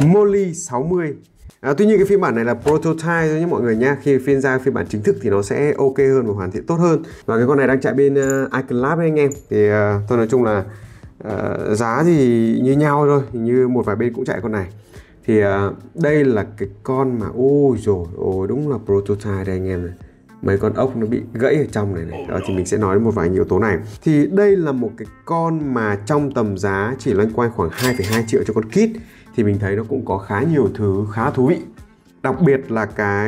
Moly 60. Tuy nhiên cái phiên bản này là prototype thôi nhé mọi người nha. Khi phiên ra phiên bản chính thức thì nó sẽ ok hơn và hoàn thiện tốt hơn. Và cái con này đang chạy bên iClub đấy anh em. Thì tôi nói chung là giá thì như nhau thôi, như một vài bên cũng chạy con này. Thì đây là cái con mà ôi rồi ôi đúng là prototype đây anh em này. Mấy con ốc nó bị gãy ở trong này. Đó thì mình sẽ nói đến một vài yếu tố này. Thì đây là một cái con mà trong tầm giá chỉ loanh quanh khoảng 2,2 triệu cho con kit. Thì mình thấy nó cũng có khá nhiều thứ khá thú vị. Đặc biệt là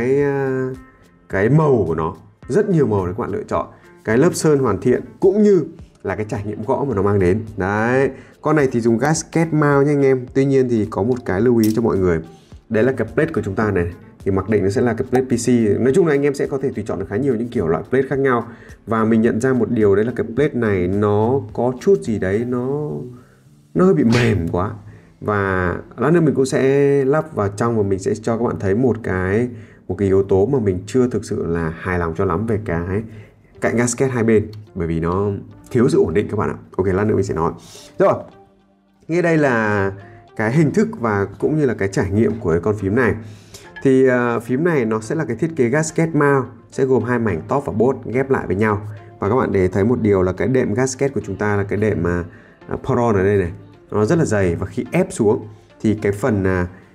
cái màu của nó, rất nhiều màu để các bạn lựa chọn. Cái lớp sơn hoàn thiện cũng như là cái trải nghiệm gõ mà nó mang đến. Đấy, con này thì dùng gasket mount nha anh em. Tuy nhiên thì có một cái lưu ý cho mọi người. Đấy là cái plate của chúng ta này. Thì mặc định nó sẽ là cái plate PC. Nói chung là anh em sẽ có thể tùy chọn được khá nhiều những kiểu loại plate khác nhau. Và mình nhận ra một điều đấy là cái plate này nó có chút gì đấy nó hơi bị mềm quá. Và lát nữa mình cũng sẽ lắp vào trong và mình sẽ cho các bạn thấy một cái yếu tố mà mình chưa thực sự là hài lòng cho lắm về cái cạnh gasket hai bên, bởi vì nó thiếu sự ổn định các bạn ạ. Ok, lát nữa mình sẽ nói. Rồi, ngay đây là cái hình thức và cũng như là cái trải nghiệm của cái con phím này. Thì phím này nó sẽ là cái thiết kế gasket mount, sẽ gồm hai mảnh top và bottom ghép lại với nhau. Và các bạn để thấy một điều là cái đệm gasket của chúng ta là cái đệm mà Poron ở đây này, nó rất là dày, và khi ép xuống thì cái phần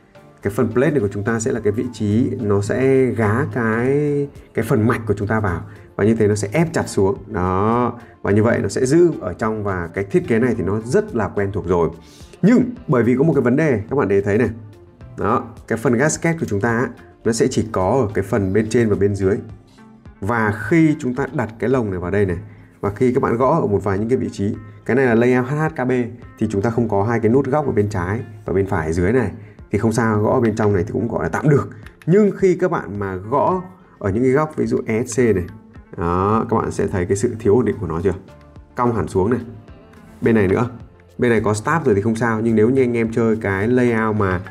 plate này của chúng ta sẽ là cái vị trí nó sẽ gá cái phần mạch của chúng ta vào, và như thế nó sẽ ép chặt xuống đó, và như vậy nó sẽ giữ ở trong. Và cái thiết kế này thì nó rất là quen thuộc rồi, nhưng bởi vì có một cái vấn đề các bạn để thấy này đó, cái phần gasket của chúng ta nó sẽ chỉ có ở cái phần bên trên và bên dưới. Và khi chúng ta đặt cái lồng này vào đây này, và khi các bạn gõ ở một vài những cái vị trí, cái này là layout HHKB thì chúng ta không có hai cái nút góc ở bên trái và bên phải ở dưới này thì không sao, gõ ở bên trong này thì cũng gọi là tạm được. Nhưng khi các bạn mà gõ ở những cái góc ví dụ ESC này đó, các bạn sẽ thấy cái sự thiếu ổn định của nó chưa, cong hẳn xuống này. Bên này nữa, bên này có start rồi thì không sao, nhưng nếu như anh em chơi cái layout mà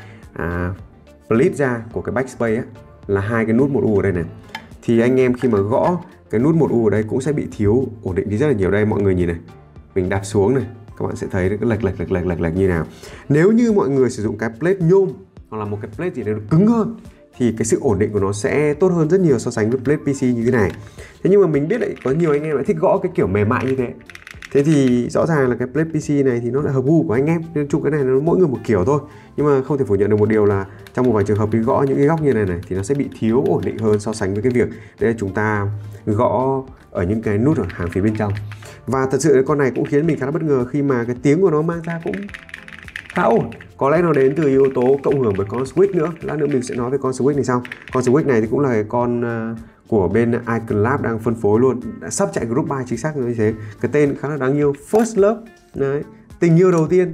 split ra của cái backspace á, là hai cái nút 1U ở đây này, thì anh em khi mà gõ cái nút 1U ở đây cũng sẽ bị thiếu ổn định đi rất là nhiều. Đây mọi người nhìn này, mình đặt xuống này, các bạn sẽ thấy cái lệch như nào. Nếu như mọi người sử dụng cái plate nhôm hoặc là một cái plate gì đấy nó cứng hơn thì cái sự ổn định của nó sẽ tốt hơn rất nhiều so sánh với plate PC như thế này. Thế nhưng mà mình biết lại có nhiều anh em lại thích gõ cái kiểu mềm mại như thế. Thế thì rõ ràng là cái plate PC này thì nó lại hợp gu của anh em. Nên chung cái này nó mỗi người một kiểu thôi. Nhưng mà không thể phủ nhận được một điều là trong một vài trường hợp đi gõ những cái góc như này thì nó sẽ bị thiếu ổn định hơn so sánh với cái việc đấy là chúng ta gõ ở những cái nút ở hàng phía bên trong. Và thật sự con này cũng khiến mình khá là bất ngờ khi mà cái tiếng của nó mang ra cũng khá ổn. Có lẽ nó đến từ yếu tố cộng hưởng với con Switch nữa. Lát nữa mình sẽ nói về con Switch này sau. Con Switch này thì cũng là cái con của bên iClub đang phân phối luôn, đã sắp chạy group buy chính xác như thế. Cái tên khá là đáng yêu, First Love đấy, tình yêu đầu tiên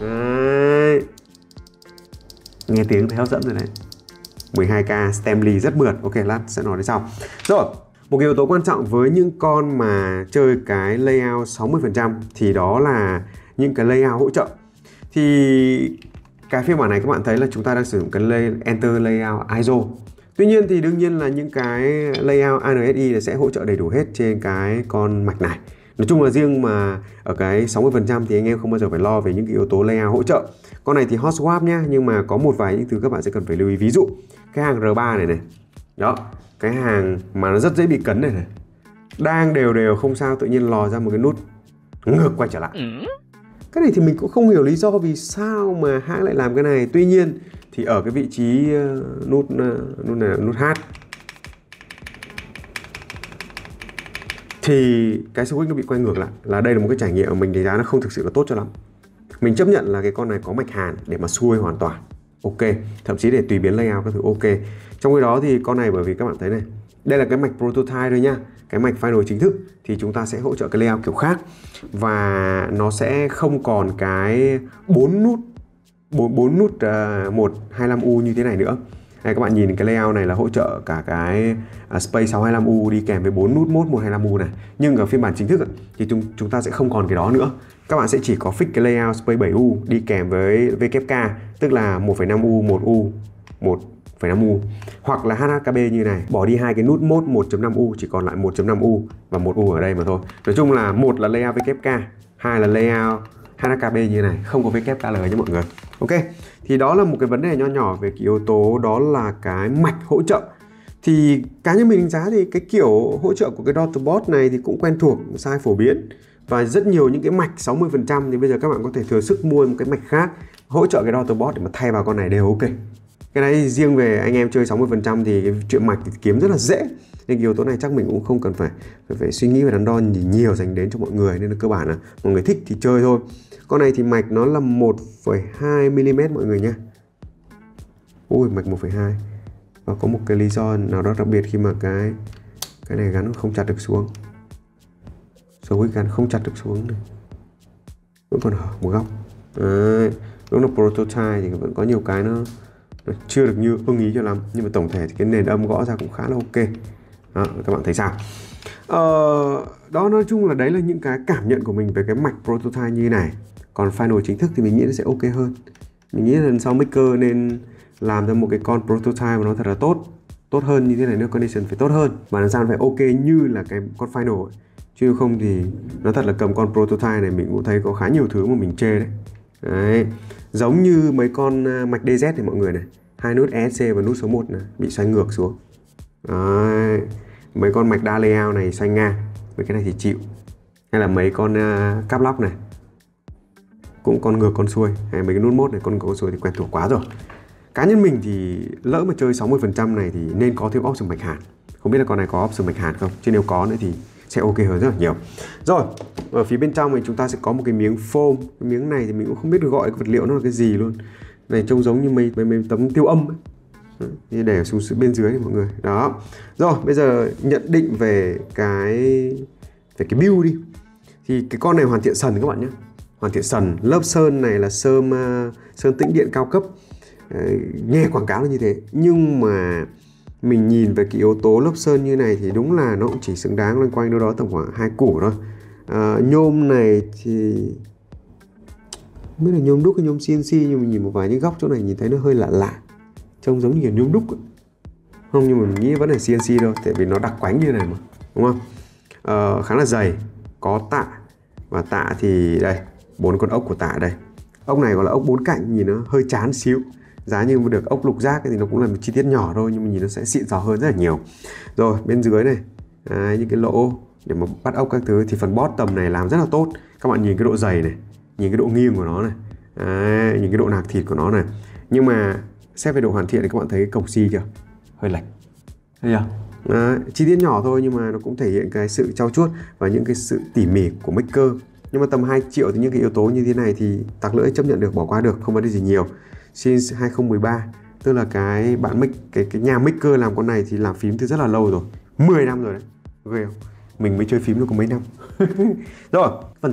đấy. Nghe tiếng thấy hấp dẫn rồi đấy. 12K Stanley rất mượt. Ok, lát sẽ nói đến sau. Rồi, một yếu tố quan trọng với những con mà chơi cái layout 60% thì đó là những cái layout hỗ trợ. Thì cái phiên bản này các bạn thấy là chúng ta đang sử dụng cái Enter Layout ISO. Tuy nhiên thì đương nhiên là những cái layout ANSI sẽ hỗ trợ đầy đủ hết trên cái con mạch này. Nói chung là riêng mà ở cái 60% thì anh em không bao giờ phải lo về những cái yếu tố layout hỗ trợ. Con này thì hot swap nhá, nhưng mà có một vài những thứ các bạn sẽ cần phải lưu ý. Ví dụ cái hàng R3 này này. Đó, cái hàng mà nó rất dễ bị cấn này này. Đang đều không sao, tự nhiên lò ra một cái nút ngược quay trở lại. Cái này thì mình cũng không hiểu lý do vì sao mà hãng lại làm cái này. Tuy nhiên thì ở cái vị trí nút này là nút H thì cái switch nó bị quay ngược lại, là đây là một cái trải nghiệm mà mình đánh giá nó không thực sự là tốt cho lắm. Mình chấp nhận là cái con này có mạch hàn để mà xuôi hoàn toàn ok, thậm chí để tùy biến layout các thứ ok. Trong khi đó thì con này bởi vì các bạn thấy này, đây là cái mạch prototype thôi nhá, cái mạch final chính thức thì chúng ta sẽ hỗ trợ cái layout kiểu khác, và nó sẽ không còn cái 4 nút 125U như thế này nữa. Đây các bạn nhìn cái layout này là hỗ trợ cả cái Space 625U đi kèm với 4 nút mode 125U này. Nhưng ở phiên bản chính thức thì chúng ta sẽ không còn cái đó nữa. Các bạn sẽ chỉ có fix cái layout Space 7U đi kèm với WK, tức là 1,5U, 1U, 1,5U, hoặc là HHKB như này, bỏ đi hai cái nút mode 1.5U, chỉ còn lại 1.5U và 1U ở đây mà thôi. Nói chung là một là layout WK, hai là layout HKB như này, không có WKL nhé mọi người. Ok, thì đó là một cái vấn đề nho nhỏ về cái yếu tố đó là cái mạch hỗ trợ. Thì cá nhân mình đánh giá thì cái kiểu hỗ trợ của cái Daughterbox này thì cũng quen thuộc, size phổ biến và rất nhiều những cái mạch 60%, thì bây giờ các bạn có thể thừa sức mua một cái mạch khác hỗ trợ cái Daughterbox để mà thay vào con này đều ok. Cái này riêng về anh em chơi 60% thì cái chuyện mạch thì kiếm rất là dễ, nên yếu tố này chắc mình cũng không cần phải suy nghĩ và đắn đo nhiều dành đến cho mọi người, nên là cơ bản là mọi người thích thì chơi thôi. Con này thì mạch nó là 1,2mm mọi người nha. Ui, mạch 1,2. Và có một cái lý do nào đó đặc biệt khi mà cái này gắn không chặt được xuống. Số cái gắn không chặt được xuống này, vẫn còn hở một góc. Đấy, lúc nó prototype thì vẫn có nhiều cái nó chưa được như ưng ý cho lắm, nhưng mà tổng thể thì cái nền âm gõ ra cũng khá là ok. Đó, các bạn thấy sao? Đó, nói chung là đấy là những cái cảm nhận của mình về cái mạch prototype như này. Còn final chính thức thì mình nghĩ nó sẽ ok hơn. Mình nghĩ là lần sau maker nên làm ra một cái con prototype mà nó thật là tốt hơn như thế này nữa, condition phải tốt hơn và làm sao nó phải ok như là cái con final ấy. Chứ không thì nó thật là cầm con prototype này mình cũng thấy có khá nhiều thứ mà mình chê đấy. Đấy, giống như mấy con mạch DZ này mọi người này, hai nút ESC và nút số 1 này bị xoay ngược xuống. Đấy, mấy con mạch đa layout này xoay ngang, mấy cái này thì chịu. Hay là mấy con cáp lóc này cũng con ngược con xuôi, hay mấy cái nút mốt này con ngược con xuôi thì quen thuộc quá rồi. Cá nhân mình thì lỡ mà chơi 60% này thì nên có thêm option mạch hàn. Không biết là con này có option mạch hàn không, chứ nếu có nữa thì sẽ ok hơn rất là nhiều. Rồi, ở phía bên trong thì chúng ta sẽ có một cái miếng foam. Cái miếng này thì mình cũng không biết được gọi cái vật liệu nó là cái gì luôn. Này trông giống như mấy tấm tiêu âm ấy. Thì để xuống bên dưới này mọi người. Đó. Rồi, bây giờ nhận định về cái build đi. Thì cái con này hoàn thiện sần các bạn nhé. Hoàn thiện sần, lớp sơn này là sơn tĩnh điện cao cấp. Nghe quảng cáo là như thế, nhưng mà mình nhìn về cái yếu tố lớp sơn như này thì đúng là nó cũng chỉ xứng đáng loanh quanh đâu đó tầm khoảng 2 củ thôi. Nhôm này thì không biết là nhôm đúc hay nhôm CNC, nhưng mình nhìn một vài những góc chỗ này nhìn thấy nó hơi lạ lạ, trông giống như kiểu nhôm đúc ấy. Không, nhưng mà mình nghĩ vẫn là CNC đâu, tại vì nó đặc quánh như này mà, đúng không? Khá là dày, có tạ, và tạ thì đây, 4 con ốc của tạ đây. Ốc này gọi là ốc 4 cạnh, nhìn nó hơi chán xíu. Giá như mà được ốc lục giác thì nó cũng là một chi tiết nhỏ thôi, nhưng mà nhìn nó sẽ xịn sò hơn rất là nhiều. Rồi, bên dưới này, những cái lỗ để mà bắt ốc các thứ thì phần bottom này làm rất là tốt. Các bạn nhìn cái độ dày này, nhìn cái độ nghiêng của nó này, nhìn cái độ nạc thịt của nó này. Nhưng mà xét về độ hoàn thiện thì các bạn thấy cổng xi chưa? Hơi lệch. Thấy chưa? Chi tiết nhỏ thôi nhưng mà nó cũng thể hiện cái sự trau chuốt và những cái sự tỉ mỉ của maker. Nhưng mà tầm 2 triệu thì những cái yếu tố như thế này thì tặc lưỡi chấp nhận được, bỏ qua được, không vấn đề gì nhiều. Since 2013, tức là cái bạn cái nhà maker làm con này thì làm phím từ rất là lâu rồi, 10 năm rồi đấy. Ghê không? Mình mới chơi phím được có mấy năm. Rồi, phần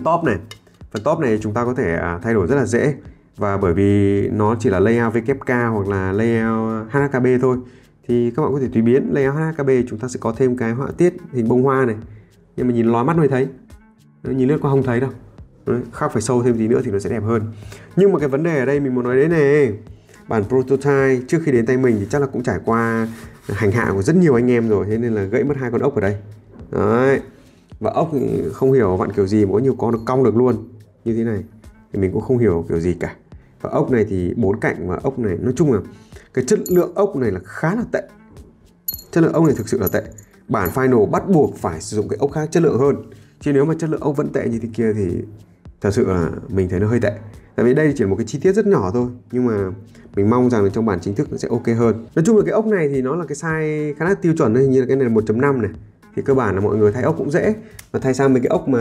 top này chúng ta có thể thay đổi rất là dễ, và bởi vì nó chỉ là layout WK hoặc là layout HKB thôi thì các bạn có thể tùy biến. Layout HKB chúng ta sẽ có thêm cái họa tiết hình bông hoa này, nhưng mà nhìn lóa mắt mới thấy, nhìn lướt qua không thấy đâu. Đấy, khác phải sâu thêm tí nữa thì nó sẽ đẹp hơn. Nhưng mà cái vấn đề ở đây mình muốn nói đến này, bản prototype trước khi đến tay mình thì chắc là cũng trải qua hành hạ của rất nhiều anh em rồi, thế nên là gãy mất 2 con ốc ở đây. Đấy. Và ốc thì không hiểu vặn kiểu gì mà có nhiều con được cong được luôn như thế này, thì mình cũng không hiểu kiểu gì cả. Và ốc này thì 4 cạnh, và ốc này nói chung là cái chất lượng ốc này là khá là tệ. Chất lượng ốc này thực sự là tệ. Bản final bắt buộc phải sử dụng cái ốc khác chất lượng hơn, chứ nếu mà chất lượng ốc vẫn tệ như thế kia thì thật sự là mình thấy nó hơi tệ. Tại vì đây chỉ là một cái chi tiết rất nhỏ thôi, nhưng mà mình mong rằng là trong bản chính thức nó sẽ ok hơn. Nói chung là cái ốc này thì nó là cái size khá là tiêu chuẩn, hình như là cái này là 1.5 này. Thì cơ bản là mọi người thay ốc cũng dễ, và thay sang mấy cái ốc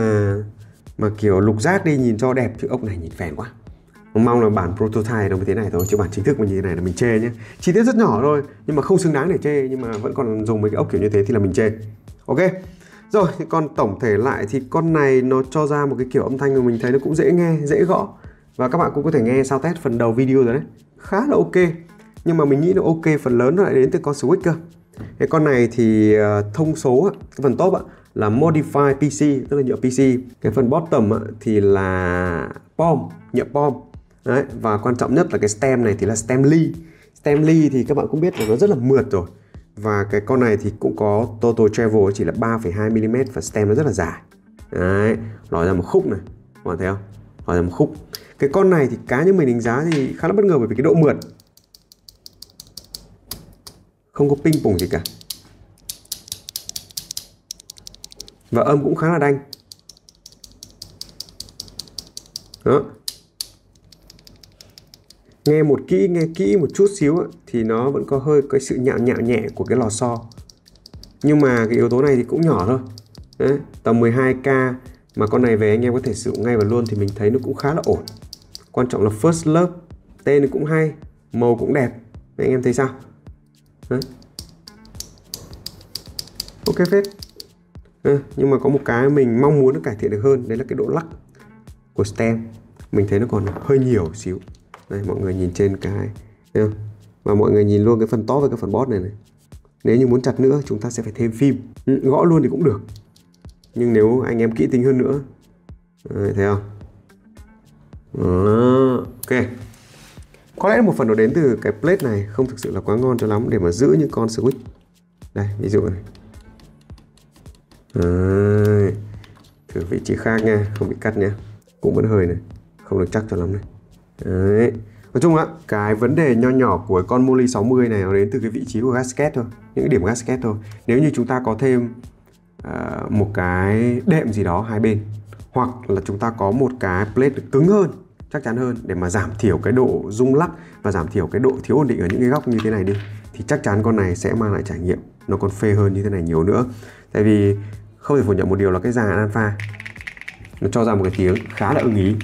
mà kiểu lục giác đi nhìn cho đẹp, chứ ốc này nhìn phèn quá. Mong là bản prototype nó như thế này thôi, chứ bản chính thức mà như thế này là mình chê nhé. Chi tiết rất nhỏ thôi nhưng mà không xứng đáng để chê, nhưng mà vẫn còn dùng mấy cái ốc kiểu như thế thì là mình chê. Ok. Rồi, thì còn tổng thể lại thì con này nó cho ra một cái kiểu âm thanh mà mình thấy nó cũng dễ nghe, dễ gõ. Và các bạn cũng có thể nghe sound test phần đầu video rồi đấy, khá là ok. Nhưng mà mình nghĩ nó ok phần lớn nó lại đến từ con Switch cơ. Cái con này thì thông số, cái phần top là Modify PC, tức là nhựa PC. Cái phần bottom thì là POM, nhựa POM. Đấy, và quan trọng nhất là cái stem này thì là stem Lee. Stem Lee thì các bạn cũng biết là nó rất là mượt rồi. Và cái con này thì cũng có total travel chỉ là 3,2mm và stem nó rất là dài. Đấy, lòi ra một khúc này, các bạn thấy không? lòi ra một khúc. Cái con này thì cá nhân mình đánh giá thì khá là bất ngờ bởi vì cái độ mượt, không có ping pủng gì cả, và âm cũng khá là đanh. Đó, nghe kỹ một chút xíu ấy, thì nó vẫn có hơi cái sự nhạo nhẹ của cái lò xo, nhưng mà cái yếu tố này thì cũng nhỏ thôi. Đấy, tầm 12k mà con này về anh em có thể sử dụng ngay và luôn thì mình thấy nó cũng khá là ổn. Quan trọng là First Love, tên cũng hay, màu cũng đẹp. Anh em thấy sao? Đấy, ok phết. Nhưng mà có một cái mình mong muốn nó cải thiện được hơn, đấy là cái độ lắc của stem. Mình thấy nó còn hơi nhiều xíu. Đây, mọi người nhìn trên cái, thấy không? Và mọi người nhìn luôn cái phần top với cái phần bot này này. Nếu như muốn chặt nữa chúng ta sẽ phải thêm phim. Gõ luôn thì cũng được, nhưng nếu anh em kỹ tính hơn nữa, đấy, thấy không? Ok. Có lẽ một phần nó đến từ cái plate này không thực sự là quá ngon cho lắm để mà giữ những con switch. Đây, ví dụ này. Đấy. Thử vị trí khác nha, không bị cắt nha. Cũng vẫn hơi này, không được chắc cho lắm này. Đấy. Nói chung là cái vấn đề nho nhỏ của con Moly 60 này nó đến từ cái vị trí của gasket thôi, những cái điểm gasket thôi. Nếu như chúng ta có thêm một cái đệm gì đó hai bên, hoặc là chúng ta có một cái plate cứng hơn, chắc chắn hơn để mà giảm thiểu cái độ rung lắc và giảm thiểu cái độ thiếu ổn định ở những cái góc như thế này đi, thì chắc chắn con này sẽ mang lại trải nghiệm nó còn phê hơn như thế này nhiều nữa. Tại vì không thể phủ nhận một điều là cái dàn alpha nó cho ra một cái tiếng khá là ưng ý.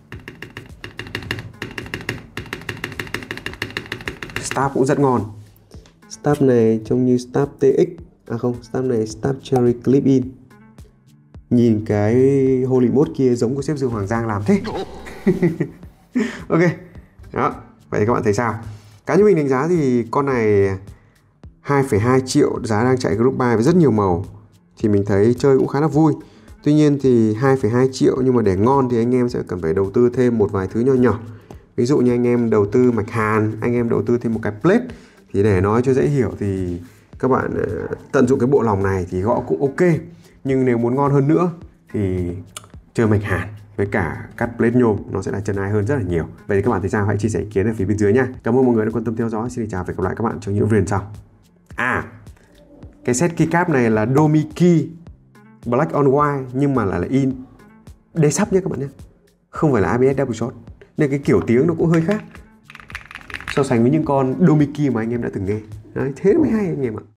Stab cũng rất ngon. Stab này trông như Stab TX, không, Stab này Stab Cherry Clip In. Nhìn cái Holy Mode kia giống của sếp Dương Hoàng Giang làm thế. Ok, đó, vậy thì các bạn thấy sao? Cá nhân mình đánh giá thì con này 2,2 triệu, giá đang chạy group buy với rất nhiều màu, thì mình thấy chơi cũng khá là vui. Tuy nhiên thì 2,2 triệu nhưng mà để ngon thì anh em sẽ cần phải đầu tư thêm một vài thứ nho nhỏ. Ví dụ như anh em đầu tư mạch hàn, anh em đầu tư thêm một cái plate. Thì để nói cho dễ hiểu thì các bạn tận dụng cái bộ lòng này thì gõ cũng ok. Nhưng nếu muốn ngon hơn nữa thì chơi mạch hàn với cả cắt plate nhôm, nó sẽ là chân ai hơn rất là nhiều. Vậy thì các bạn thấy sao? Hãy chia sẻ ý kiến ở phía bên dưới nha. Cảm ơn mọi người đã quan tâm theo dõi. Xin chào và hẹn gặp lại các bạn trong những video sau. Cái set keycap này là Domi Key Black on White nhưng mà lại là in D-sub nhé các bạn nhé, không phải là ABS double shot, nên cái kiểu tiếng nó cũng hơi khác so sánh với những con Domi Key mà anh em đã từng nghe. Đấy, thế mới hay anh em ạ.